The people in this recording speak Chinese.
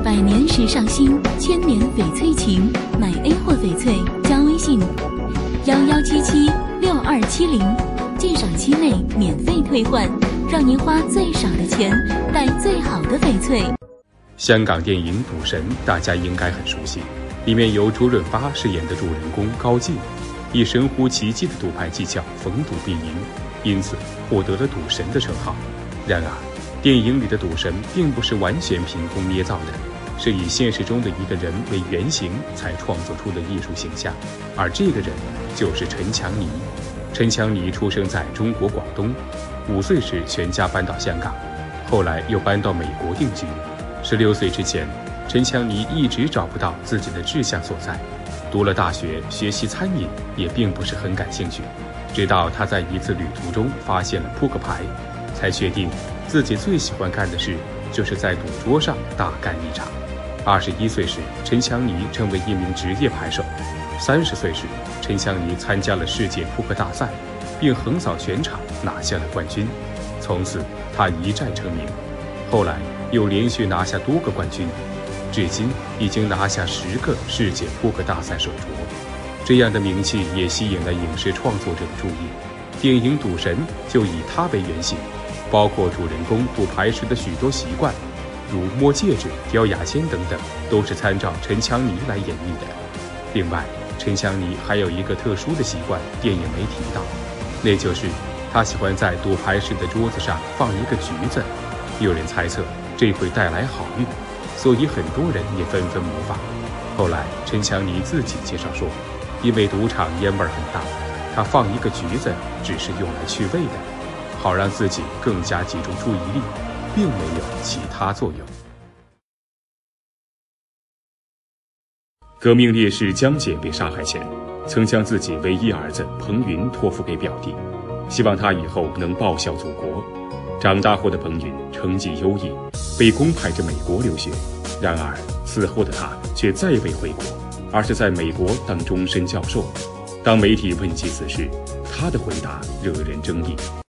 百年时尚新，千年翡翠情。买 A 货翡翠加微信11776270，鉴赏期内免费退换，让您花最少的钱带最好的翡翠。 香港电影《赌神》大家应该很熟悉，里面由周润发饰演的主人公高进，以神乎其技的赌牌技巧逢赌必赢，因此获得了赌神的称号。然而，电影里的赌神并不是完全凭空捏造的，是以现实中的一个人为原型才创作出的艺术形象，而这个人就是陈强尼。陈强尼出生在中国广东，5岁时全家搬到香港，后来又搬到美国定居。16岁之前，陈强尼一直找不到自己的志向所在，读了大学，学习餐饮也并不是很感兴趣。直到他在一次旅途中发现了扑克牌，才确定自己最喜欢干的事就是在赌桌上大干一场。21岁时，陈强尼成为一名职业牌手。30岁时，陈强尼参加了世界扑克大赛，并横扫全场拿下了冠军。从此，他一战成名。后来又连续拿下多个冠军，至今已经拿下10个世界扑克大赛首卓。这样的名气也吸引了影视创作者的注意，电影《赌神》就以他为原型，包括主人公赌牌时的许多习惯，如摸戒指、叼牙签等等，都是参照陈强尼来演绎的。另外，陈强尼还有一个特殊的习惯，电影没提到，那就是他喜欢在赌牌时的桌子上放一个橘子。有人猜测这会带来好运，所以很多人也纷纷模仿。后来陈强尼自己介绍说，因为赌场烟味很大，他放一个橘子只是用来去味的，好让自己更加集中注意力，并没有其他作用。革命烈士江姐被杀害前，曾将自己唯一儿子彭云托付给表弟，希望他以后能报效祖国。长大后的彭云成绩优异，被公派至美国留学。然而此后的他却再未回国，而是在美国当终身教授。当媒体问及此事，他的回答惹人争议。